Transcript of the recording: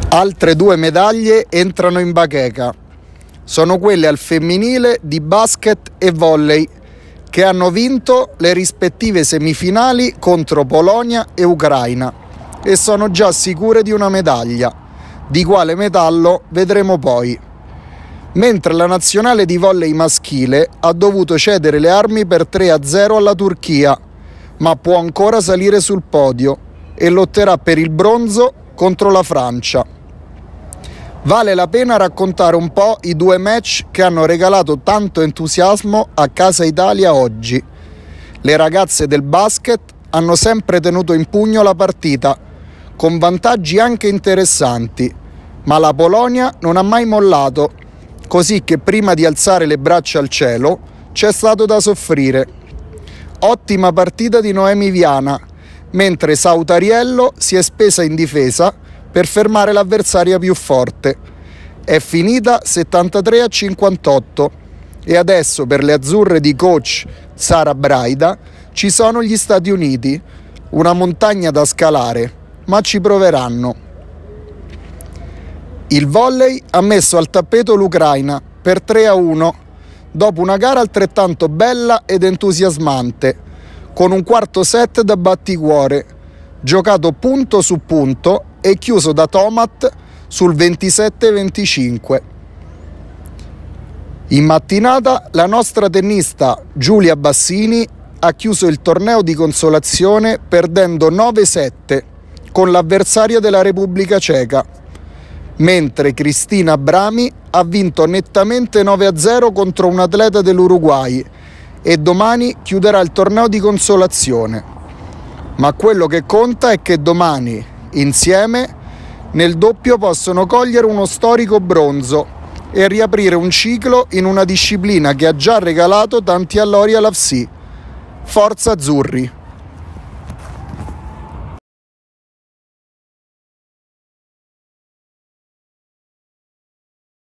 Altre 2 medaglie entrano in bacheca. Sono quelle al femminile di basket e volley, che hanno vinto le rispettive semifinali contro Polonia e Ucraina e sono già sicure di una medaglia. Di quale metallo vedremo poi. Mentre la nazionale di volley maschile ha dovuto cedere le armi per 3-0 alla Turchia, ma può ancora salire sul podio e lotterà per il bronzo contro la Francia. Vale la pena raccontare un po' i 2 match che hanno regalato tanto entusiasmo a Casa Italia oggi. Le ragazze del basket hanno sempre tenuto in pugno la partita, con vantaggi anche interessanti, ma la Polonia non ha mai mollato, così che prima di alzare le braccia al cielo c'è stato da soffrire. Ottima partita di Noemi Viana, mentre Sautariello si è spesa in difesa per fermare l'avversaria più forte. È finita 73-58 e adesso per le azzurre di coach Sara Braida ci sono gli Stati Uniti, una montagna da scalare, ma ci proveranno. Il volley ha messo al tappeto l'Ucraina per 3-1 dopo una gara altrettanto bella ed entusiasmante, con un quarto set da batticuore, giocato punto su punto e chiuso da Tomat sul 27-25. In mattinata la nostra tennista Giulia Bassini ha chiuso il torneo di consolazione perdendo 9-7 con l'avversaria della Repubblica Ceca, mentre Cristina Brami ha vinto nettamente 9-0 contro un atleta dell'Uruguay e domani chiuderà il torneo di consolazione. Ma quello che conta è che domani, insieme, nel doppio possono cogliere uno storico bronzo e riaprire un ciclo in una disciplina che ha già regalato tanti allori alla FC. Forza azzurri!